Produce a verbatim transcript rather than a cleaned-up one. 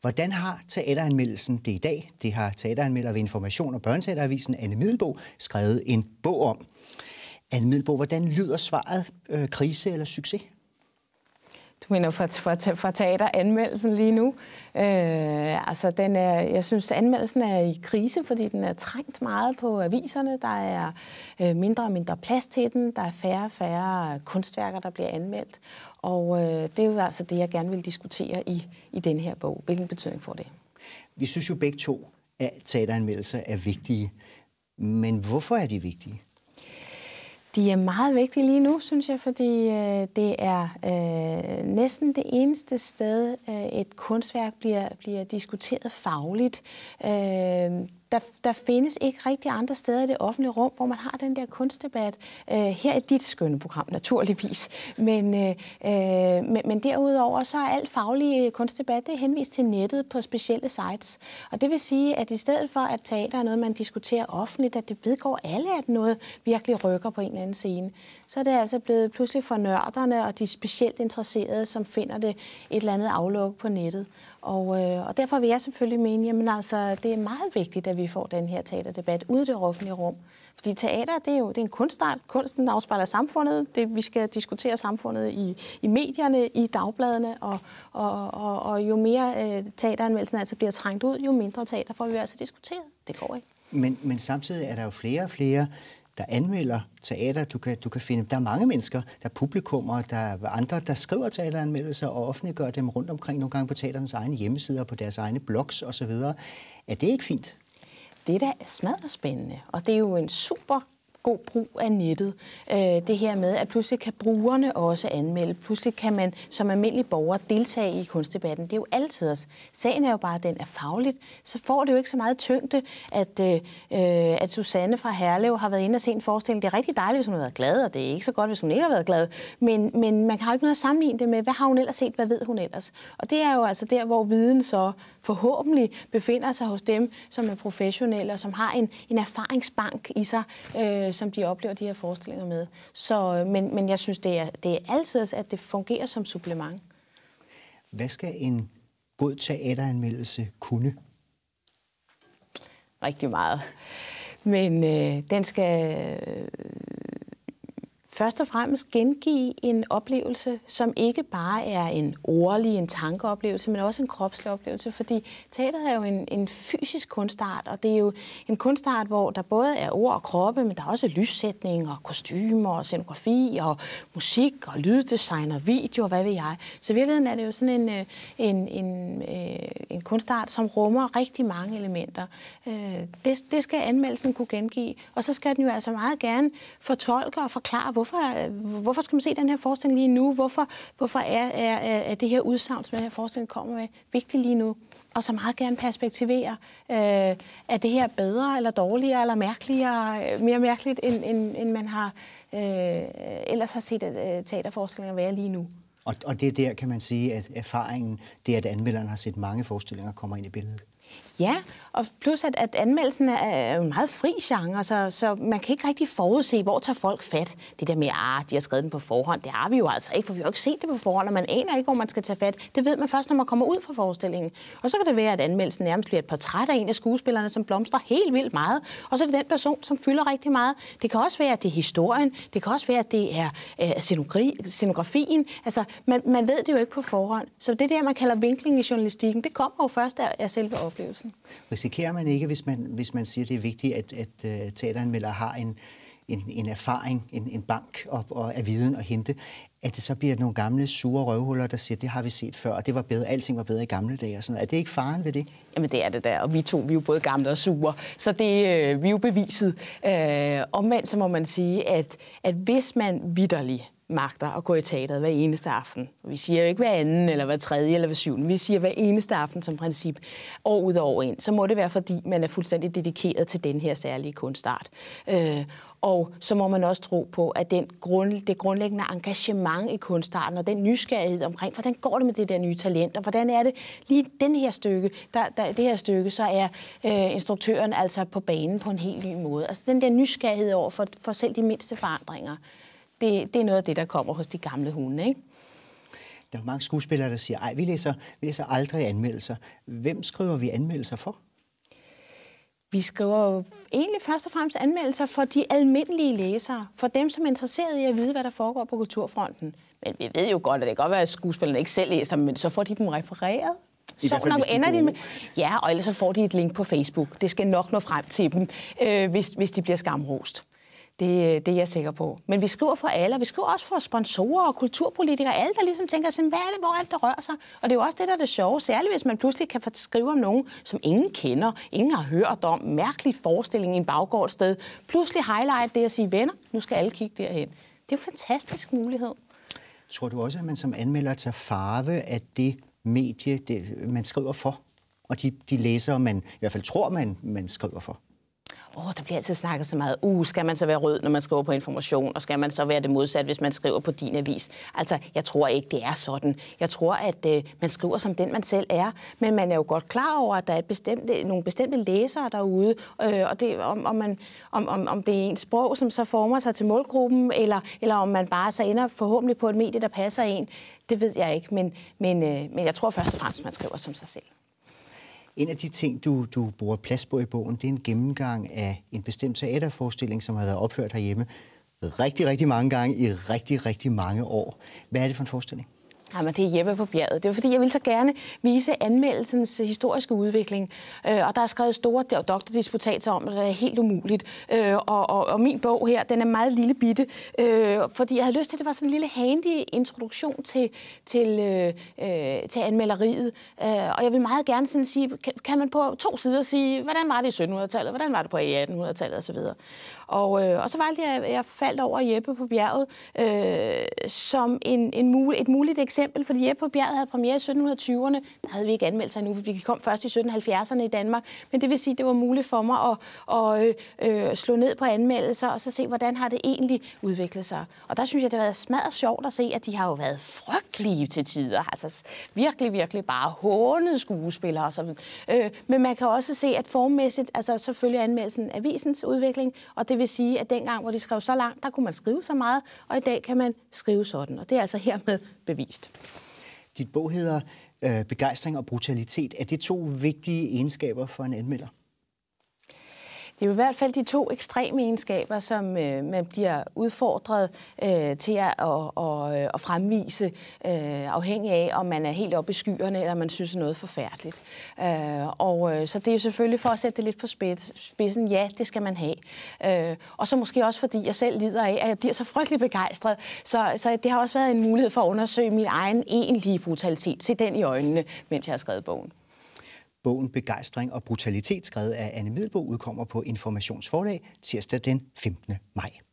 Hvordan har teateranmeldelsen det i dag? Det har teateranmelder ved Information og Børneteateravisen Anne Middelboe skrevet en bog om. Anne Middelboe, hvordan lyder svaret? Øh, krise eller succes? Du mener for, for, for teateranmeldelsen lige nu? Øh, altså, den er, jeg synes, anmeldelsen er i krise, fordi den er trængt meget på aviserne. Der er øh, mindre og mindre plads til den. Der er færre og færre kunstværker, der bliver anmeldt. Og øh, det er jo altså det, jeg gerne vil diskutere i, i den her bog. Hvilken betydning får det? Vi synes jo begge to, at teateranmeldelser er vigtige. Men hvorfor er de vigtige? De er meget vigtige lige nu, synes jeg, fordi øh, det er øh, næsten det eneste sted, øh, et kunstværk bliver, bliver diskuteret fagligt. Øh, der, der findes ikke rigtig andre steder i det offentlige rum, hvor man har den der kunstdebat. Øh, her er dit skønne program, naturligvis. Men, øh, men, men derudover så er alt faglig kunstdebat det er henvist til nettet på specielle sites. Og det vil sige, at i stedet for, at teater er noget, man diskuterer offentligt, at det vedgår alle, at noget virkelig rykker på en eller anden scene, så er det altså blevet pludselig for nørderne og de specielt interesserede, som finder det et eller andet afluk på nettet. Og, øh, og derfor vil jeg selvfølgelig mene, jamen altså, det er meget vigtigt, at vi får den her teaterdebat ude i det offentlige rum. Fordi teater, det er jo det er en kunstart. Kunsten afspejler samfundet. Det, vi skal diskutere samfundet i, i medierne, i dagbladene, og, og, og, og jo mere øh, teateranmeldelsen altså bliver trængt ud, jo mindre teater får vi altså diskuteret. Det går ikke. Men, men samtidig er der jo flere og flere, der anmelder teater. Du kan, du kan finde, der er mange mennesker, der er publikummer, der er andre, der skriver teateranmeldelser og offentliggør dem rundt omkring nogle gange på teaterens egne hjemmesider, på deres egne blogs osv. Er det ikke fint? Det er da smadrespændende, og det er jo en super god brug af nettet. Øh, det her med, at pludselig kan brugerne også anmelde. Pludselig kan man som almindelig borger deltage i kunstdebatten. Det er jo altid os. Sagen er jo bare, at den er fagligt. Så får det jo ikke så meget tyngde, at, øh, at Susanne fra Herlev har været inde og set en forestilling. Det er rigtig dejligt, hvis hun har været glad, og det er ikke så godt, hvis hun ikke har været glad. Men, men man har jo ikke noget at sammenligne det med, hvad har hun ellers set, hvad ved hun ellers? Og det er jo altså der, hvor viden så forhåbentlig befinder sig hos dem, som er professionelle og som har en, en erfaringsbank i sig, øh, som de oplever de her forestillinger med. Så, men, men jeg synes, det er, det er altid, at det fungerer som supplement. Hvad skal en god teateranmeldelse kunne? Rigtig meget. Men øh, den skal øh, først og fremmest gengive en oplevelse, som ikke bare er en ordlig, en tankeoplevelse, men også en kropslig oplevelse, fordi teateret er jo en, en fysisk kunstart, og det er jo en kunstart, hvor der både er ord og kroppe, men der er også lyssætning og kostymer og scenografi og musik og lyddesign og video og hvad ved jeg. Så i virkeligheden er det jo sådan en, en, en, en kunstart, som rummer rigtig mange elementer. Det, det skal anmeldelsen kunne gengive, og så skal den jo altså meget gerne fortolke og forklare, Hvorfor, hvorfor skal man se den her forestilling lige nu? Hvorfor, hvorfor er, er, er det her udsagn, som den her forestilling kommer med, vigtigt lige nu? Og så meget gerne perspektivere, øh, er det her bedre eller dårligere eller mærkeligere, mere mærkeligt, end, end, end man har, øh, ellers har set øh, teaterforestillinger være lige nu. Og, og det er der, kan man sige, at erfaringen, det er, at anmelderen har set mange forestillinger komme ind i billedet. Ja, og plus at, at anmeldelsen er en meget fri genre, så, så man kan ikke rigtig forudse, hvor tager folk fat. Det der med, at ah, de har skrevet den på forhånd, det har vi jo altså ikke, for vi har jo ikke set det på forhånd, og man aner ikke, hvor man skal tage fat. Det ved man først, når man kommer ud fra forestillingen. Og så kan det være, at anmeldelsen nærmest bliver et portræt af en af skuespillerne, som blomstrer helt vildt meget, og så er det den person, som fylder rigtig meget. Det kan også være, at det er historien, det kan også være, at det er øh, scenografien. Altså, man, man ved det jo ikke på forhånd. Så det der, man kalder vinkling i journalistikken, det kommer jo først af, af selve oplevelsen. Risikerer man ikke, hvis man, hvis man siger, at det er vigtigt, at, at uh, teateranmeldere har en, en, en erfaring, en, en bank op og af viden at hente, at det så bliver nogle gamle, sure røvhuller, der siger, det har vi set før, og det var bedre, alting var bedre i gamle dage og sådan noget. Er det ikke faren ved det? Jamen det er det der, og vi to, vi er jo både gamle og sure, så det øh, vi er jo beviset. Øh, omvendt så må man sige, at, at hvis man vitterligt magter at gå i teateret hver eneste aften. Vi siger jo ikke hver anden, eller hver tredje, eller hver syvende. Vi siger hver eneste aften som princip, år ud og år ind. Så må det være, fordi man er fuldstændig dedikeret til den her særlige kunstart. Øh, og så må man også tro på, at den grund, det grundlæggende engagement i kunstarten, og den nysgerrighed omkring, hvordan går det med det der nye talent, og hvordan er det lige den her stykke, der, der, det her stykke, så er øh, instruktøren altså på banen på en helt ny måde. Altså den der nysgerrighed over for, for selv de mindste forandringer. Det, det er noget af det, der kommer hos de gamle hunde, ikke? Der er mange skuespillere, der siger, ej, vi læser, vi læser aldrig anmeldelser. Hvem skriver vi anmeldelser for? Vi skriver jo egentlig først og fremmest anmeldelser for de almindelige læsere, for dem, som er interesseret i at vide, hvad der foregår på kulturfronten. Men vi ved jo godt, at det kan godt være, at skuespillerne ikke selv læser dem, men så får de dem refereret. I så hvert fald, hvis de ender er de med, ja, og ellers så får de et link på Facebook. Det skal nok nå frem til dem, øh, hvis, hvis de bliver skamrost. Det, det er jeg sikker på. Men vi skriver for alle, og vi skriver også for sponsorer og kulturpolitikere, alle, der ligesom tænker sådan, hvad er det, hvor alt det rører sig? Og det er jo også det, der er det sjove, særligt hvis man pludselig kan få skrive om nogen, som ingen kender, ingen har hørt om, mærkelig forestilling i en baggård sted. Pludselig highlight det at sige, venner, nu skal alle kigge derhen. Det er jo en fantastisk mulighed. Tror du også, at man som anmelder tager farve af det medie, det, man skriver for? Og de, de læsere, man i hvert fald tror, man, man skriver for? Åh, oh, der bliver altid snakket så meget. Uh, skal man så være rød, når man skriver på Information, og skal man så være det modsatte, hvis man skriver på din avis? Altså, jeg tror ikke, det er sådan. Jeg tror, at øh, man skriver som den, man selv er, men man er jo godt klar over, at der er et bestemt, nogle bestemte læsere derude, øh, og det, om, om, man, om, om, om det er ens sprog, som så former sig til målgruppen, eller, eller om man bare så ender forhåbentlig på et medie, der passer en, det ved jeg ikke, men, men, øh, men jeg tror først og fremmest, man skriver som sig selv. En af de ting, du, du bruger plads på i bogen, det er en gennemgang af en bestemt teaterforestilling, som har været opført herhjemme rigtig, rigtig mange gange i rigtig, rigtig mange år. Hvad er det for en forestilling? Jamen, det er Jeppe på bjerget. Det var fordi, jeg ville så gerne vise anmeldelsens historiske udvikling. Øh, og der er skrevet store doktordisputatser om, at det er helt umuligt. Øh, og, og, og min bog her, den er meget lille bitte, øh, fordi jeg havde lyst til, at det var sådan en lille handy introduktion til, til, øh, til anmelderiet. Øh, og jeg vil meget gerne sådan sige, kan, kan man på to sider sige, hvordan var det i syttenhundredetallet, hvordan var det på attenhundredetallet osv. Og, øh, og så valgte jeg, jeg faldt over Jeppe på bjerget øh, som en, en mul, et muligt eksempel, fordi Jeppe på bjerget havde premiere i sytten tyverne. Der havde vi ikke anmeldt sig endnu, vi kom først i sytten halvfjerdserne i Danmark. Men det vil sige, at det var muligt for mig at, at øh, slå ned på anmeldelser og så se, hvordan har det egentlig udviklet sig. Og der synes jeg, det har været smadret sjovt at se, at de har jo været frygtelige til tider. Altså virkelig, virkelig bare hånede skuespillere. Og sådan. Øh, men man kan også se, at formmæssigt, altså selvfølgelig anmeldelsen avisens udvikling, og det vil sige, at dengang, hvor de skrev så langt, der kunne man skrive så meget, og i dag kan man skrive sådan. Og det er altså hermed bevist. Dit bog hedder øh, Begejstring og brutalitet. Er det to vigtige egenskaber for en anmelder? Det er jo i hvert fald de to ekstreme egenskaber, som øh, man bliver udfordret øh, til at, at, at, at fremvise, øh, afhængig af, om man er helt oppe i skyerne, eller man synes, noget er forfærdeligt. Øh, og øh, så det er jo selvfølgelig for at sætte det lidt på spidsen. Ja, det skal man have. Øh, og så måske også, fordi jeg selv lider af, at jeg bliver så frygtelig begejstret. Så, så det har også været en mulighed for at undersøge min egen egentlige brutalitet. Se den i øjnene, mens jeg har skrevet bogen. Bogen Begejstring og brutalitet, skrevet af Anne Middelboe, udkommer på Informations Forlag tirsdag den femtende maj.